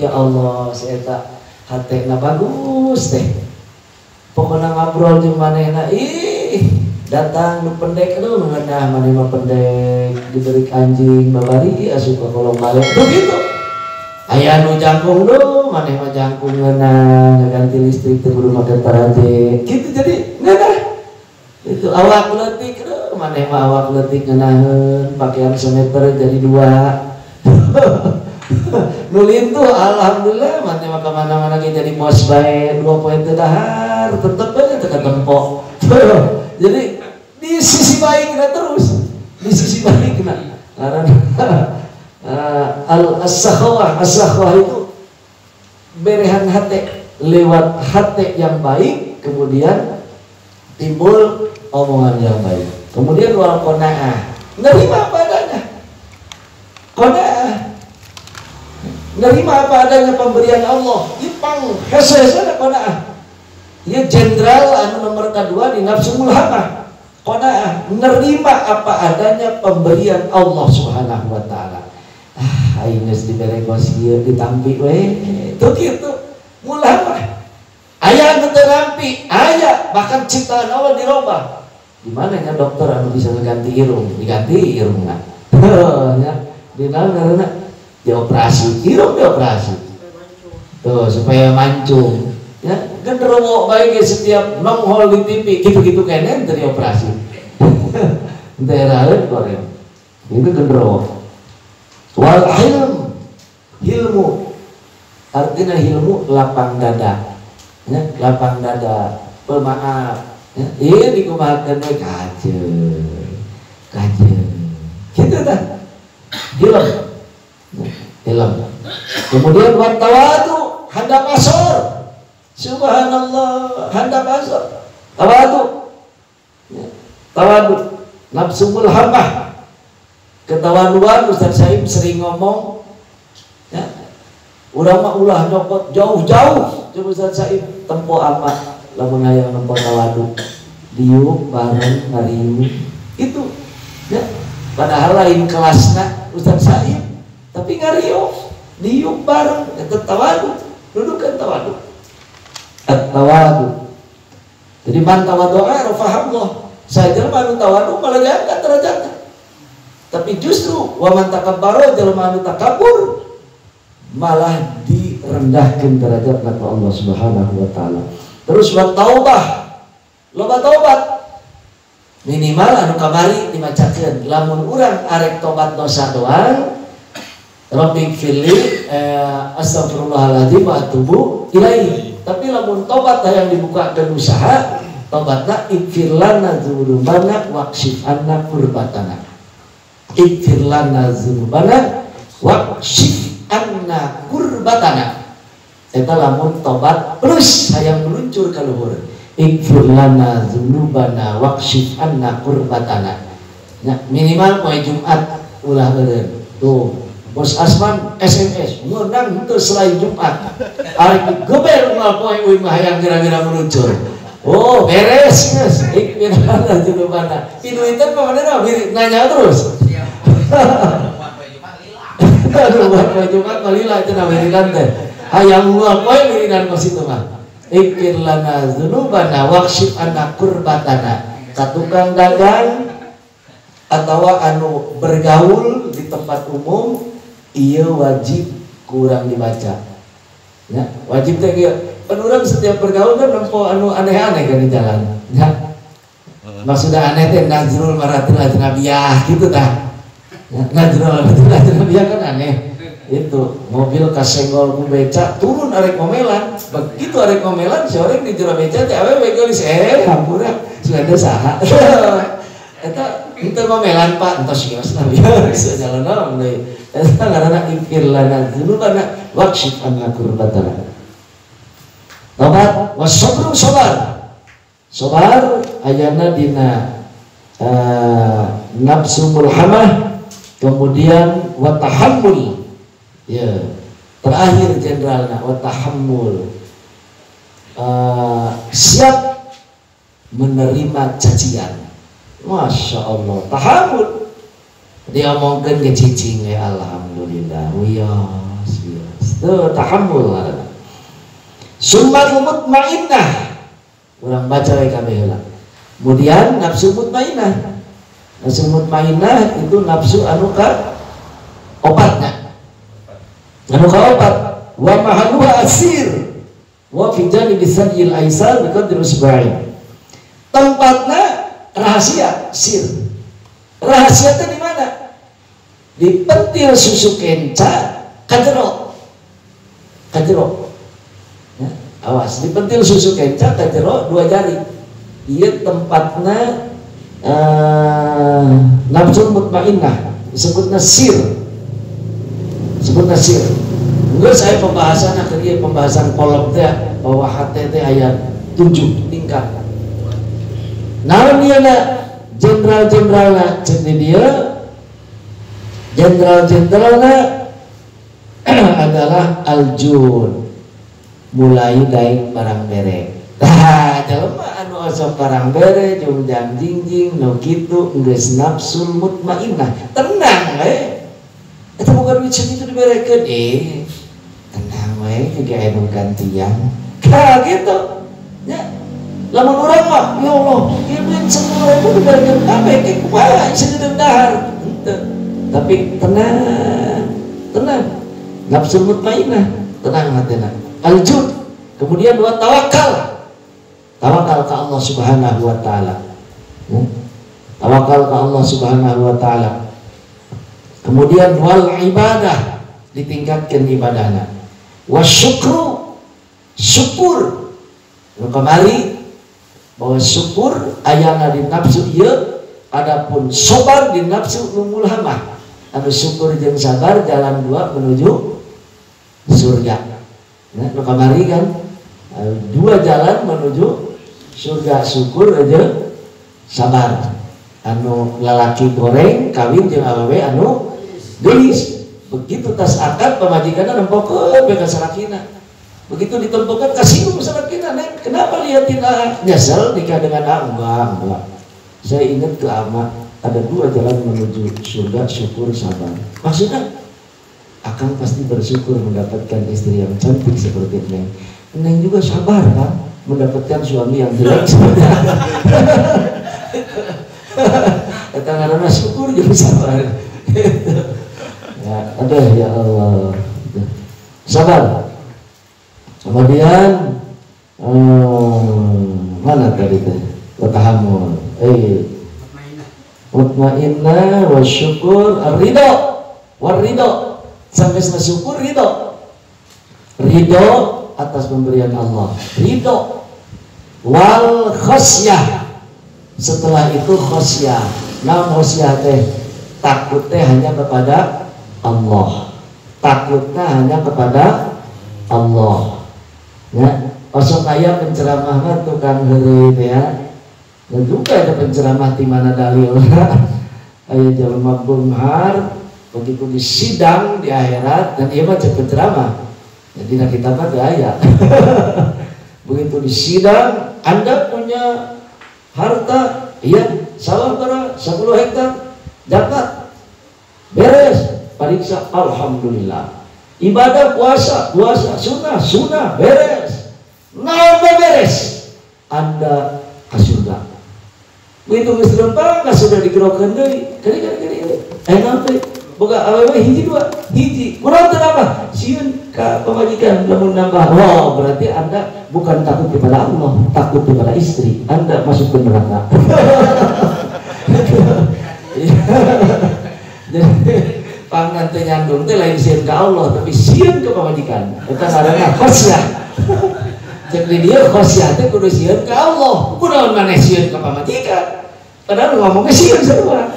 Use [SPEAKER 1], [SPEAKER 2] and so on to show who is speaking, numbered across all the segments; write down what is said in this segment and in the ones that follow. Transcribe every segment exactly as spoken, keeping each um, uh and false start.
[SPEAKER 1] ya Allah saya tak hatena bagus teh pokoknya ngobrol jeung manehna ih datang nu pendek aduh ngeunah maneh mah pendek diberi anjing babari asup ka kolong balik begitu aya nu jangkung do maneh mah jangkung ngeunah ngaganti listrik teh kudu make taraje gitu jadi ngeunah itu awak leutik do maneh mah awak leutik ngeunaheun pakaian semeter jadi dua nulin tuh alhamdulillah maneh mah kamana-mana jadi bos bae dua poin teu dahar tetep aja teu katempo jadi di sisi baiknya terus di sisi baiknya karena uh, al-sakhawah as-sakhawah itu berehan hati lewat hati yang baik kemudian timbul omongan yang baik kemudian wal qanaah nerima apa adanya qanaah nerima apa adanya pemberian Allah ipang hese-hese qanaah ia jenderal anu nomor kedua di nafsu mulhamah qanaah nerima apa adanya pemberian Allah Subhanahu wa taala ah aing geus dibere gos ieu ditampi we teu kitu mulhamah aya anu teu nampi aya bahkan ciptaan Allah dirobah di mana nya dokter anu bisa ganti irung diganti irungna nya di naon dioperasi irung dioperasi tuh supaya mancung ya genderuwo baik setiap nonghol di T V gitu-gitu kayaknya dari operasi daerah lain koreng itu genderuwo wal ilm ilmu artinya ilmu lapang dada ya lapang dada pemaaf ya iya dikumahakeun we kajeun kajeun gitu dah ilmu ilmu kemudian wat tawadu handap asor subhanallah handap asor tawadu ya, tawadu nafsu mulhamah ketawaduan Ustaz Saib sering ngomong ya urang mah ulah nyokot jauh-jauh coba Ustaz Saib tempo amat lamun hayang nempo tawadu diuk bareng ngariung itu ya padahal lain kelasna Ustaz Saib tapi ngariung diuk bareng eta tawadu dudukeun tawadu at-tawadu jadi man tawadu'a rafa'allah saja manu tawadu malah diangkat derajatnya tapi justru wa man takabbara jelema anu takabur malah direndahkan derajat oleh Allah Subhanahu wa taala terus wa taubah loba taubat minimal anu kamari dimacakeun lamun urang arek tobat dosa doang Rabbi gfirli eh, astagfirullahaladzim wa atubu ilaihi tapi lamun tobat yang dibuka dan usaha tobatna ikfirlana dzunubana waqshif anna kurbatana ikfirlana dzunubana waqshif anna kurbatana eta lamun tobat plus hayang meluncur ka luhur ikfirlana dzunubana waqshif anna kurbatana nah, minimal poe Jumat ulah eureun tuh Bos Asman S M S ngundang untuk selain Jumat hari geber ulah poe uing mah hayang kira-kira meluncur oh beres guys ikfirlana dzunubana pinuitan mah manehna nanya terus aduh buat poe Jumat mah lila itu namanya teh hayang ulah poe wiridan ka situ mah ikfirlana dzunubana waqshif anna kurbatana katukang dagang atau anu bergaul di tempat umum iya wajib kurang dibaca ya wajib teh kieu pan urang setiap bergaul kan nempo anu aneh-aneh kan di jalan ya maksudnya aneh teh najrul maratil ajnabiyah gitu tah ya, najrul maratil ajnabiyah kan aneh itu mobil kasenggol ku beca turun arek ngomelan begitu arek ngomelan si orang di jero beca teh awewe geulis eh hampura sudah saha eta itu ngomelan Pak entos geus nabi bisa jalan naon deui eta ngaranna ikfirlana dzunubana waqshif anna kurbatana tobat wasabru sabar sabar ayana dina uh, nafsu mulhamah kemudian wa tahammul ya terakhir jenderalna wa tahammul uh, siap menerima cacian Masya Allah tahammul dia omongkeun ke cicing ya alhamdulillah wios wios Itu tahammul. Summatul mutmainnah. Urang baca wae kabeh heula. Kemudian nafsu mutmainnah. Nafsu mutmainnah itu nafsu anu ka obatnya. Anu ka obat. Wa mahaluha asir. Wa fi janibi sadil aisar bi qadri usba'in. Tempatnya rahasia, sir. Rahasia itu di mana? Di pentil susu kenca kajero. Kajero. Ya, awas, di pentil susu kenca kajero dua jari. Dia tempatnya uh, nafsu mutmainnah, disebutnya sir. Disebutnya sir. Enggak saya pembahasan akhirnya pembahasan kolom teh bahwa hati teh ayat tujuh tingkat. Nah dia nak jenderal-jenderal nak cek dia jenderal-jenderal nak adalah aljun mulai dari barang bere. Tah jelema anu osok barang bere jeung jang jingjing nu kitu geus nafsul mutmainnah tenang we. Eta bukan wicin itu diberekeun eh tenang we ge anu gantian. Ka gitu. Ya. Lamun urang mah, ya Allah, ieu duit sepuluh ribu dibagian kabeh ke kumaha sejedeuk dahar. Henteu. Tapi tenang. Tenang. Nafsu mutmainnah, tenang hatena. Aljud. Kemudian wa tawakal. Tawakal ke Allah Subhanahu wa taala. Hmm? Tawakal ke Allah Subhanahu wa taala. Kemudian wal ibadah, ditingkatkan ibadahna. Wasyukru, syukur. Kemari bahwa syukur ayana di nafsu ieu adapun sabar di nafsu mulhamah. Anu syukur jeung sabar jalan dua menuju surga. Nah, nu kamari kan dua jalan menuju surga, syukur aja sabar. Anu lalaki goreng kawin jeung awewe anu geulis. Begitu tas akad pamajikanna nempokeun be ka salakina. Begitu ditentukan kasih misalnya kita neng, kenapa liatin A? Nyesel nikah dengan A? Enggak, enggak. Saya ingat ke ama ada dua jalan menuju surga, syukur sabar. Maksudnya akan pasti bersyukur mendapatkan istri yang cantik seperti Neng. Neng juga sabar kan mendapatkan suami yang jelek seperti Neng. Kata karena syukur juga sabar. Ya, ada ya Allah. Sabar. Kemudian hmm, mana tadi teh? Tahammul. Eh, mutmainnah wa syukur ridho. Wa ridho. Sampai selesai syukur ridho. Ridho atas pemberian Allah. Ridho. Wal khosyah. Setelah itu khosyah. Nah khosyah teh takut teh hanya kepada Allah. Takutnya hanya kepada Allah. Ya, osok aya penceramah mah tukang heureuy teh ya. Dan juga ada penceramah di mana dalil. Aya jelema bunghar begitu disidang di akhirat dan ieu mah cek penceramah. Jadi na kita mah teu aya. Begitu disidang, Anda punya harta, iya, sawah berapa? sepuluh hektar, zakat. Beres, pariksa, alhamdulillah. Ibadah puasa, puasa, sunnah, sunnah, beres. Nambah beres. Anda ke surga. Begitu geus lempang, sudah digerokeun deui. Kali kali kali. Eh nanti boga awewe hiji dua, hiji. Kurang teu apa? Sieun ka pamajikan lamun nambah. Wow, berarti Anda bukan takut kepada Allah, takut kepada istri. Anda masuk ke neraka. Jadi pangan teh nyandung teh lain sieun ka Allah tapi sieun ke pamajikan. Eta ngaranna khosyah. Cek di dieu khosyah teh kudu sieun ka Allah. Kunaon maneh sieun ka pamajikan? Padahal ngomongnya sieun sarua.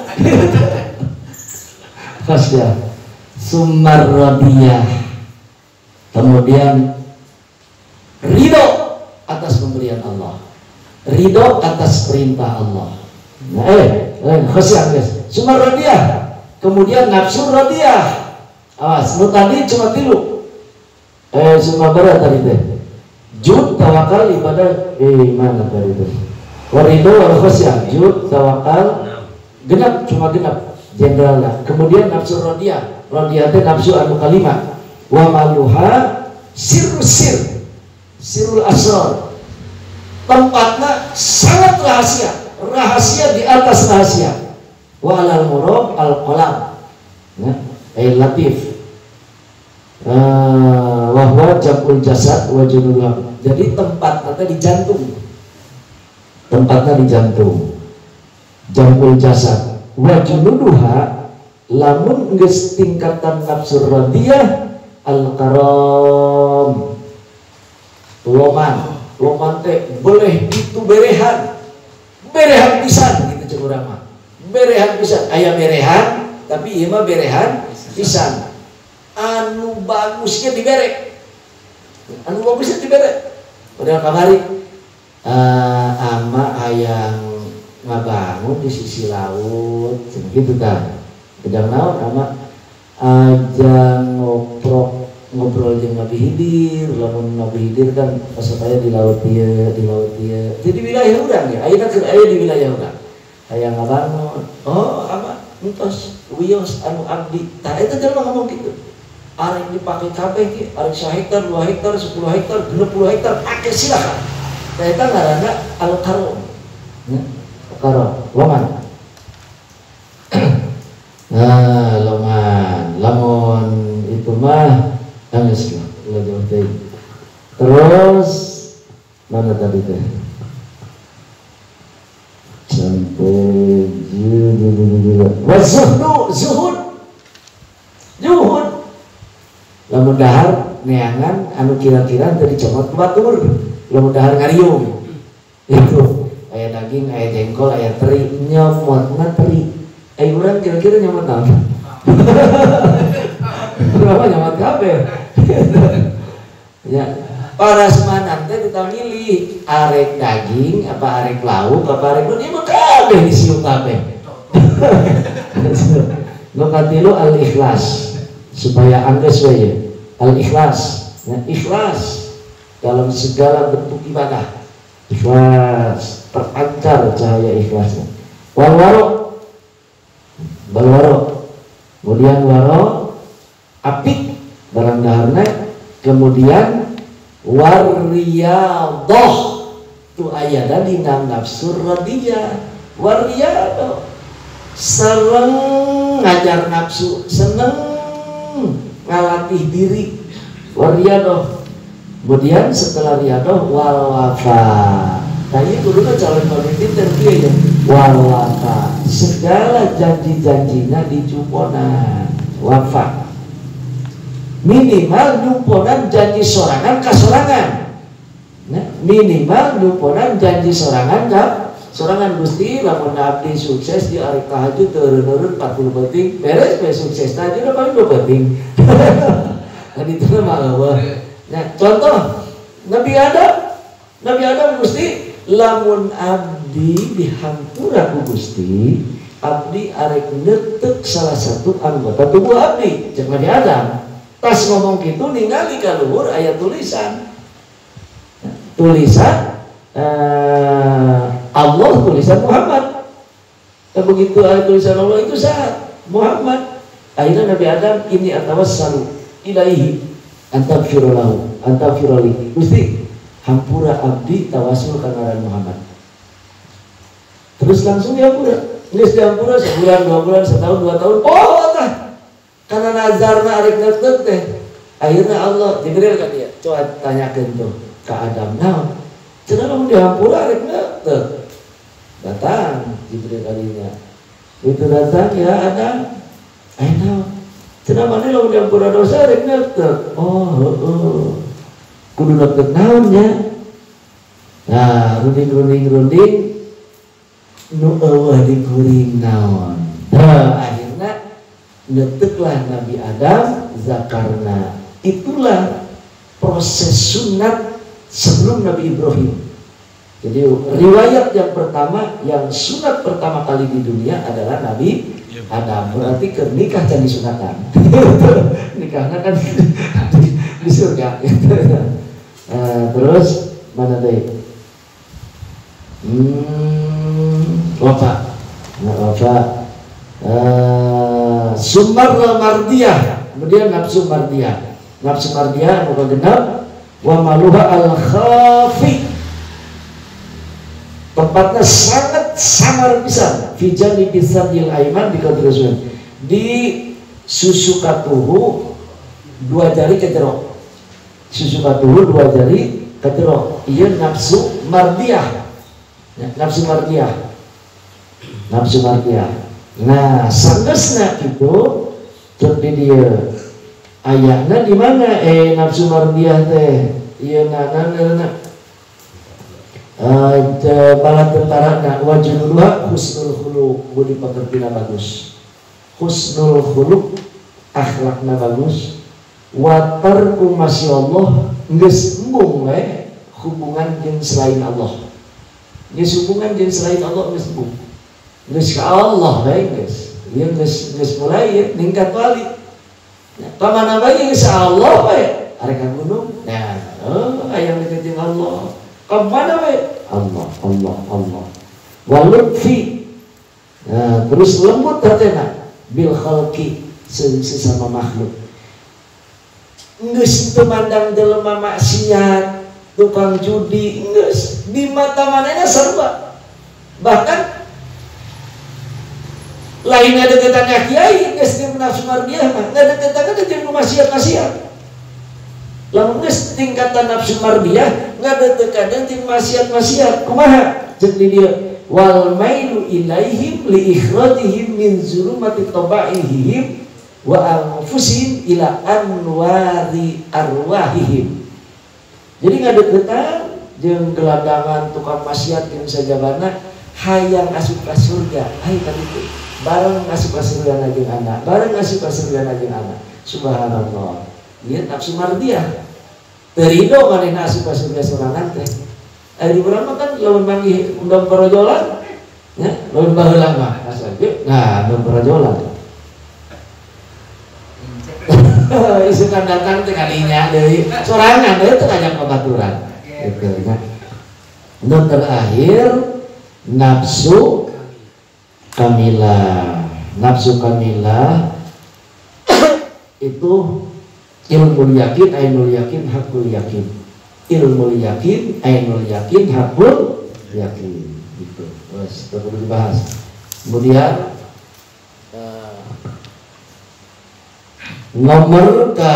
[SPEAKER 1] Khosyah. Summar radiyah. Kemudian ridho atas pemberian Allah. Ridho atas perintah Allah. Nah, eh, eh khosyah guys. Summar radiyah. Kemudian nafsu radiyah. Awas, nu tadi cuma tilu. Eh, cuma berapa tadi teh? Jud, tawakal, ibadah. Eh, mana tadi teh? Waridho wal khosyah. Jud, tawakal, genap, cuma genap. Jenderal lah. Kemudian nafsu radiyah. Radiyah teh nafsu anu kalima. wa maluha sirru sir sirul asrar, tempatnya sangat rahasia, rahasia di atas rahasia. Wa alal murab al qalam, ya, ay latif. Uh, wahwa jamul jasad wa junubah. Jadi tempatnya di jantung, tempatnya di jantung. Jamul jasad wa junuduha, lamun geus tingkatan nafsu radiyah al karam, loman loman teh boleh itu berehan berehan pisan gitu cek urang mah, berehan pisan, aya berehan tapi ieu mah berehan pisan. Anu bagusnya dibere, anu bagusnya dibere. Padahal kamari uh, ama hayang ngabangun di sisi laut, gitu kan. Pedang naon ama aja ngoprok ngobrol jeung Nabi Hidir, lamun Nabi Hidir kan pas aya di laut ieu, di laut ieu. Jadi wilayah urang ya, ayeuna keur aya di wilayah urang. Hayang ngabangun. Oh, ama entos wios anu abdi. Tah eta jelema ngomong kitu. Arek dipake kabeh ki, arek satu hektar, dua hektar, sepuluh hektar, dua puluh hektar, pake silakan. Eta ngaranna al-karom. Ya, karom, loman. Nah, loman, lamun itu mah geus lah, ulah jauh teh. Terus mana tadi teh? Sampai zuhud, wazuhdu, zuhud, zuhud. Lamun dahar neangan anu kira-kira tadi comot batur, lamun dahar ngariung itu aya daging, aya jengkol, aya teri, nyomotna teri. Aya urang kira-kira nyomot naon? Berapa nyomot kabeh? Ya, parasmanan teh kita milih arek daging apa arek lauk apa arek ieu mah kabeh disium kabeh. Nu katilu al-ikhlas. Supaya anda sesuai al-ikhlas, ya, ikhlas dalam segala bentuk ibadah, ikhlas terpancar cahaya ikhlasnya. Wal waro, wal waro, kemudian waro apik barang daharna, kemudian warriyadoh tu ayat di nam nafsur radiyah, warriyadoh sereng ngajar nafsu, seneng ngalatih diri, wariyadoh. Kemudian setelah riyadoh wal wafa. Tadi kudunya calon pemimpin terpilih ya. Wal wafa, segala janji-janjinya dijumponan. Wafa minimal nyumponan janji sorangan ka sorangan. Nah, minimal nyumponan janji sorangan ka sorangan. Gusti lamun abdi sukses di arek tahajud turun-turun empat puluh penting beres beres sukses tahajud apa dua penting. Tadi itu mah eueuh. Nah, contoh Nabi Adam, Nabi Adam Gusti lamun abdi dihampura ku Gusti, abdi arek neuteuk salah satu anggota tubuh abdi, cek Nabi Adam. Tas ngomong kitu ningali ka luhur aya tulisan. Nah, tulisan uh, Allah, tulisan Muhammad. Dan begitu ada tulisan Allah itu saat Muhammad. Akhirnya Nabi Adam ini atawassalu ilaihi antaghfirullahu antaghfiruli. Gusti hampura abdi tawasul ka ngaran Muhammad. Terus langsung dihampura. Geus dihampura sebulan, dua bulan, setahun, dua tahun. Oh tah. Karena nazarna arek neuteuk teh. Akhirnya Allah Jibril kan dia, coba tanyakeun tuh ka Adam naon. Cenah lamun dihampura arek neuteuk. Datang Jibril kalinya. Itu datang ya Adam. Ayo naon. Cenah maneh lamun dihampura dosa arek neuteuk. Oh, heeh. Kudu neuteuk naon nya. Nah, runding-runding-runding nu eueuh dikuring naon. Nah, akhirnya neuteuklah Nabi Adam zakarna. Itulah proses sunat sebelum Nabi Ibrahim. Jadi riwayat yang pertama, yang sunat pertama kali di dunia adalah Nabi Adam. Berarti ke nikah jadi sunatan. Nikahnya kan di, di surga. Nah, terus mana deh? Hmm, wafa. Nah, wafa. Uh, Sumar mardiyah, kemudian nafsu mardiyah. nafsu mardiah anu kagenep wa maluha al khafi tempatnya sangat samar pisan fi janibi sadil aiman di kadrusun di susu katuhu dua jari ke jero susu katuhu dua jari ke jero ieu nafsu mardiah ya, nafsu mardiah nafsu mardiah. Nah sanggeusna itu teu di dieu ayahna di mana eh nafsu mardiah teh ieu nanana eh bala tentarana wajhullah husnul khuluq budi pekertina bagus husnul khuluq akhlakna bagus watarku masya Allah geus embung we hubungan jeung selain Allah geus hubungan jeung selain Allah geus embung geus ka Allah we geus ieu geus geus mulai ningkat wali pamana bae geus Allah we are ka gunung nah oh aya deketin Allah ka mana we Allah Allah Allah walutfi nah terus lembut hatena bil khalqi sesama makhluk geus teu mandang jelema maksiat tukang judi geus di mata manehna sarua bahkan lain ada deketannya kiai geus di nafsu mardiah mah ada deketannya jeung maksiat-maksiat lamun geus tingkatan nafsu mardiah ngadeukkeun jeung maksiat-maksiat kumaha jeung di dieu wal mailu ilaihim li ikhrajihim min zulumati tabaihim wa anfusihim ila anwari arwahihim jadi ngadeukkeun jeung geladangan tukang maksiat jeung sajabana hayang asup ka surga hayang ka ditu bareng asup ka surga jeung anak bareng asup ka surga jeung anak subhanallah ieu nafsu mardiah terido manehna asup ka surga sorangan teh ari urang mah kan lamun manggih undang parajolan ya lamun baheula mah asal nah undang parajolan isukan datang teh kalinya deui sorangan deui teh ngajak babaturan gitu nya nu terakhir nafsu kamilah nafsu kamilah itu ilmu yakin ainul yakin hakul yakin ilmu yakin ainul yakin hakul yakin gitu terus perlu dibahas kemudian uh, nomor ke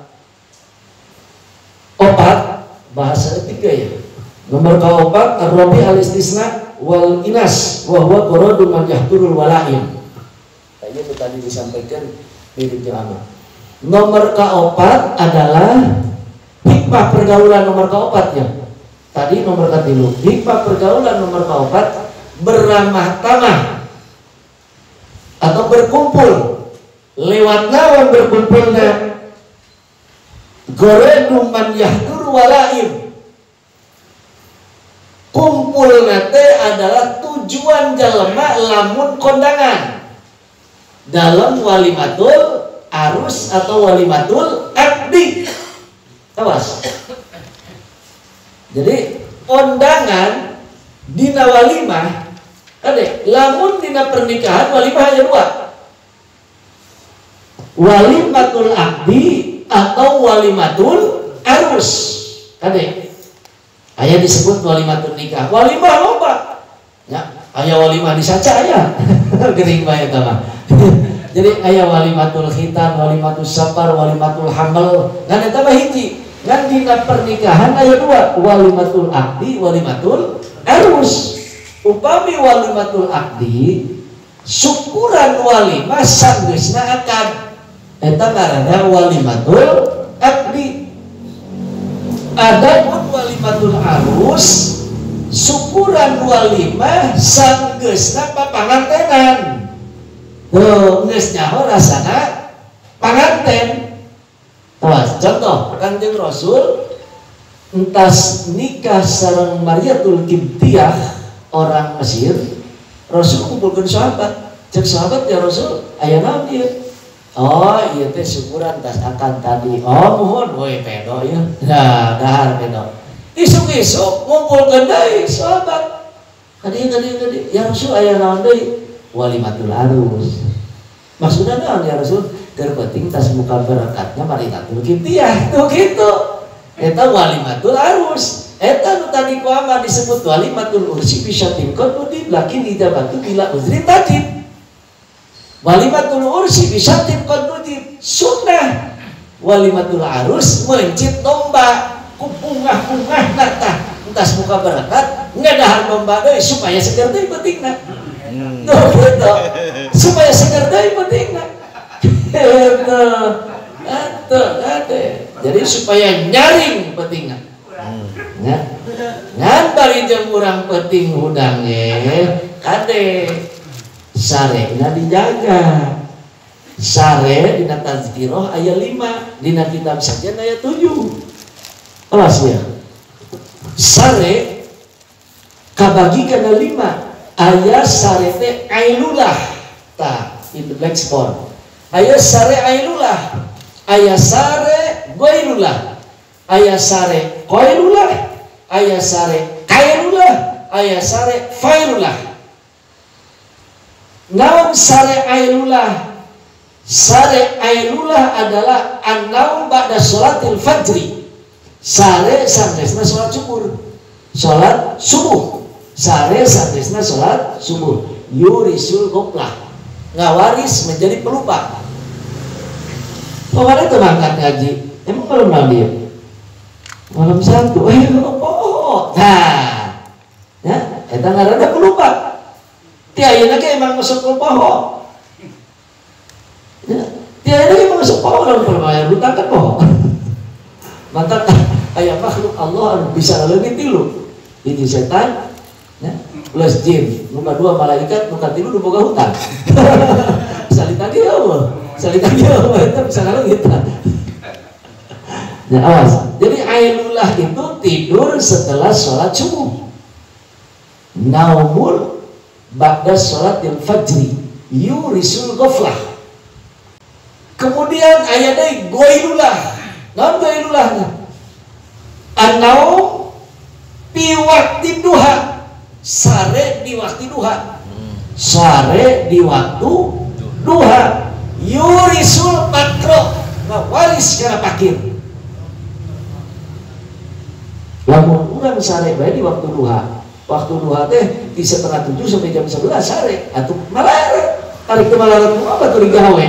[SPEAKER 1] opat bahasa ketiga ya nomor ke opat ar-rabi al-istisna wal inas wa huwa qaradun man yahdurul walaim itu tadi disampaikan di ceramah. Nomor keempat adalah hikmah pergaulan nomor keempat ya. Tadi nomor ketiga hikmah pergaulan nomor keempat beramah tamah atau berkumpul lewat lawan berkumpulnya goredum man yahdur walaim kumpul nate adalah tujuan jalema lamun kondangan dalam walimatul arus atau walimatul akdi awas jadi kondangan dina walimah kade lamun dina pernikahan walimah hanya dua walimatul akdi atau walimatul arus kade aya disebut walimatul nikah walimah loba ya aya walimah disaca aya gering bae eta mah jadi aya walimatul khitan, walimatul safar, walimatul hamil. Ngan eta mah hiji. Ngan dina pernikahan aya dua, walimatul akdi, walimatul arus. Upami walimatul akdi, syukuran walimah sanggeusna akad. Eta ngaranna walimatul akdi. Adapun walimatul arus, syukuran walimah sanggeusna papangantenan. Tuh, geus nyaho rasana panganten. Awas, contoh Kanjeng Rasul entas nikah sareng Mariatul Qibtiyah orang Mesir, Rasul kumpulkeun sahabat. Cek sahabat ya Rasul, aya naon ieu? Oh, ieu teh syukuran tas akan tadi. Oh, mohon we pedo ya. Nah, dahar pedo. Isuk-isuk ngumpulkeun deui sahabat. Kadi kadi kadi, ya Rasul aya naon deui? Walimatul arus. Maksudnya naon ya Rasul? terpenting tas muka berakatnya maritatul kiptiah tuh gitu. Eta walimatul arus. Eta nu tadi ku ama disebut walimatul ursi bisa timkon mudib lakin idabatu bila uzri tadib. Walimatul ursi bisa timkon mudib sunnah. Walimatul arus mencit domba kupungah-pungah nata tas muka berakat ngadahan domba deui supaya segar deui pentingna. Tuh gitu. Supaya segar deui pentingna. Gitu. Atuh, atuh. Jadi supaya nyaring pentingna. Ya. Ngan bari jeung urang penting hudangnya kade sarena dijaga. Sare dina tazkirah aya lima, dina kitab sajian aya tujuh. Awas ya. Sare kabagi kana lima. Aya sare teh ailulah. Tah, itu black spot. Aya sare ailulah. Aya sare goilulah. Aya sare koilulah. Aya sare kailulah. Aya sare failulah. Naon sare ailulah? Sare ailulah adalah an-naum ba'da sholatil fajri. Sare sangesna sholat subuh. Sholat subuh. Sare sangesna sholat subuh. Yurisul goplah. Ngawaris menjadi pelupa. Kemarin itu mangkat ngaji. Emang malam nanti ya? Malam satu. Eh, oh, nah, ya, kita nggak ada pelupa. Tiada lagi emang masuk ke pohon. Ya, tiada lagi emang masuk pohon dalam permainan hutang kan pohon. Maka ayat makhluk Allah bisa lebih tilu. Ini setan, ya, plus jin. Nomor dua malaikat, nomor tilu udah boga hutang. Saling tadi ya Allah. Saling tadi ya Allah. Itu bisa kalau kita. Nah, awas. Jadi ailulah itu tidur setelah sholat subuh. Naumul ba'da sholatil fajri yurisul ghaflah. Kemudian ayatnya goilulah. Naum goilulahnya. An-naum fi waktu duha. Sare di waktu duha. Sare di waktu duha. Yurisul makro. Waris karena pakir. Lamun urang sare bae di waktu duha. Waktu duha teh di setengah tujuh sampai jam sebelas sare atau malar. Tarik ke malaran apa tuh digawe.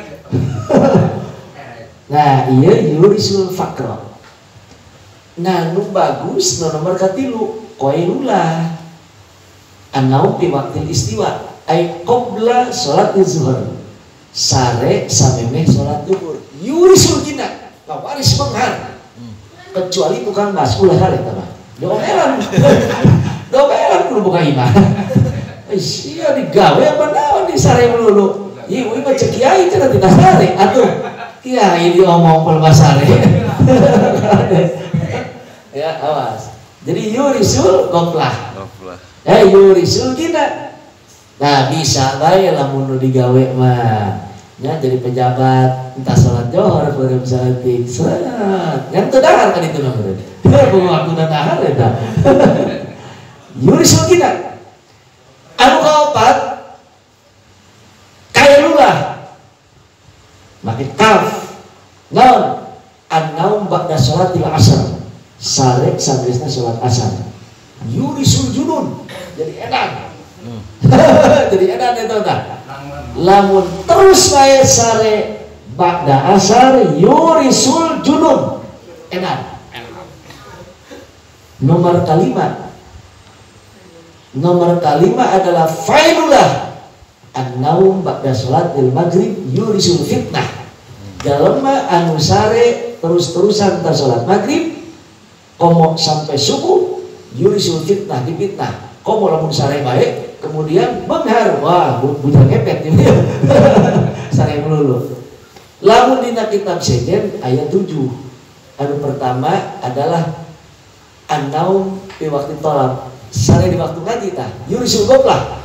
[SPEAKER 1] Nah, iya yurisul fakra. Nah, nu bagus nu nomor katilu qailullah. An-naum fi waqtil istiwa ay qabla salat zuhur. Sare samemeh salat zuhur. Yurisul jina, waris menghar. Kecuali tukang mas ulah hari teman. Domelan. Domelan kudu buka imah. Sia digawe apa naon di sare melulu. Ieu mah cek kiai cenah tidak sare atuh. Kiai diomong pel sare. Ya, awas. Jadi yurisul goplah. Goplah. Eh yurisul gina. Nah, bisa bae lamun digawe mah. Ya, jadi pejabat entah sholat johor kemudian sholat sholat yang terdahar kan itu namanya bukan waktu dan dahar ya yurisul kita anu kaopat kailulah makin kaf non an-naum ba'da sholatil asar sare sanggresna sholat asar yurisul junun jadi edan jadi edan itu tak lamun terus wae sare ba'da asar yurisul junun edan. Nomor kelima nomor kelima adalah failullah an-naum ba'da sholatil maghrib yurisul fitnah. Jalma anu sare terus-terusan ta salat maghrib komo sampai subuh yurisul fitnah di fitnah. Komo lamun sare bae kemudian menghar, wah budak ngepet ini sare melulu. Lamun dina kitab sejen ayat tujuh. Anu pertama adalah an-naum di waktu tolak. Sare di waktu ngaji tah. Yurisul goplah.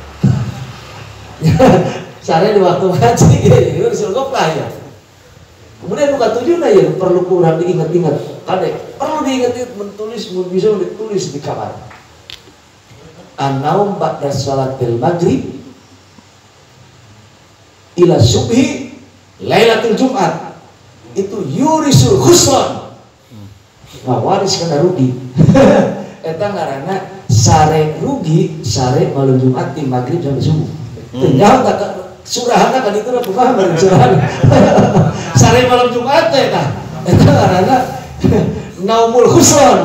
[SPEAKER 1] Sare di waktu ngaji yurisul goplah ya. Kemudian buka tujuh nah ya perlu kurang diingat-ingat. Kade perlu diingat-ingat menulis bisa ditulis di kamar. An-naum ba'da sholatil maghrib ila subhi Lailatul Jumat itu yurisul khusran. Nah, waris kana rugi. Eta ngaranna sare rugi, sare malam Jumat tim maghrib sampai subuh. Tinggal tak surahana kan itu bukan bareng surahan. Sare malam Jumat teh tah. Eta ngaranna naumul khusran.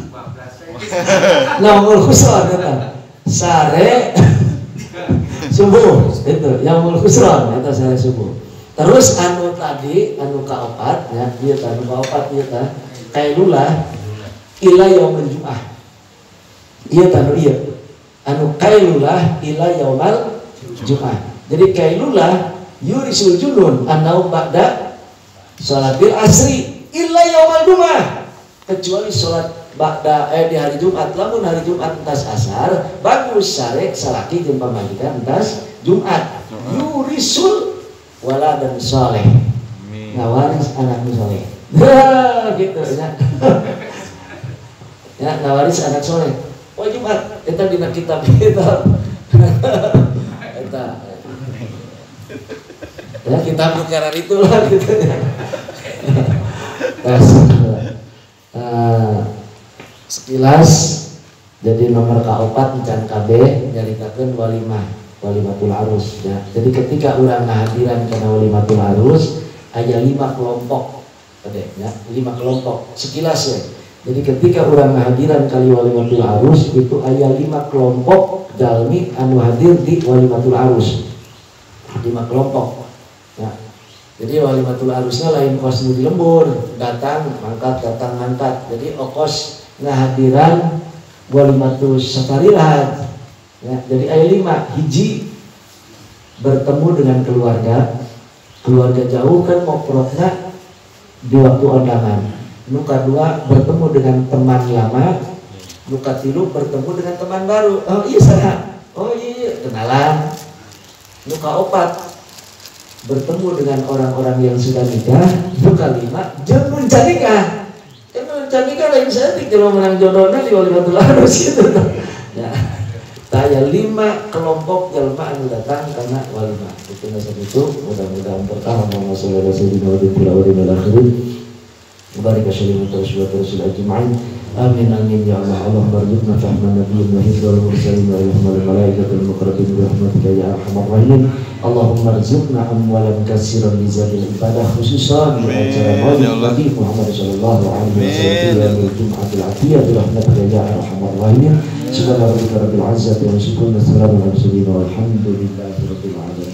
[SPEAKER 1] Naumul khusran eta. Sare subuh itu yaumul khusran eta sare subuh. Terus anu tadi anu kaopat ya, ieu anu kaopat ieu tah kailulah ila yaumul jumat. Ieu tanu ieu. Anu kailulah ila yaumal jumat. Jadi kailulah yurisul junun anau ba'da salatil asri illa yaumal jumat. Kecuali salat ba'da eh di hari Jumat, lamun hari Jumat entas asar, bagus sarek salaki jeung pamajikan entas Jumat. Yurisul waladan saleh. Ngawaris anak saleh. Gitu ya. Ya, ngawaris anak saleh. Oh Jumat, eta dina kitab kitab. Eta. Ya kita perkara itulah gitu ya. Terus, uh, sekilas jadi nomor kaopat encan K B nyaritakeun walimah walimatul arus ya. Jadi ketika urang ngahadiran kana walimatul arus aya lima kelompok tadi ya, lima kelompok sekilas ya. Jadi ketika urang ngahadiran kali walimatul arus itu aya lima kelompok jalmi anu hadir di walimatul arus. Lima kelompok ya. Jadi walimatul arusnya lain kos nu di lembur, datang mangkat datang mangkat. Jadi okos ngahadiran walimatul safarilah ya. Jadi ayat lima hiji bertemu dengan keluarga keluarga jauh kan mau prokna di waktu undangan. Nuka dua bertemu dengan teman lama. Nuka tilu bertemu dengan teman baru. Oh iya sana. Oh iya kenalan. Nuka opat bertemu dengan orang-orang yang sudah nikah. Nuka lima jeung mencari nikah. Kan nikah lain setik kalau menang jodohnya di walimatul arus gitu. Ya. Saya lima kelompok jelma anu datang karena walimah. Itu nasab itu mudah-mudahan pertama Muhammad sallallahu alaihi wasallam mubarak syari'at wa rasul ajma'in. Amin amin ya Allah. Allah barzuqna fahman nabiyyin wa hifdzal mursalin wa rahmal malaikatil muqarrabin bi rahmatika ya arhamar rahimin. Allahumma rzuqna amwalan katsiran li zadil ibadah khususan di acara Maulid Nabi Muhammad sallallahu alaihi wasallam di Jumatul Afiyah bi rahmatika ya arhamar rahimin. Subhana rabbika rabbil izzati wa salamun alal mursalin walhamdulillahi rabbil alamin.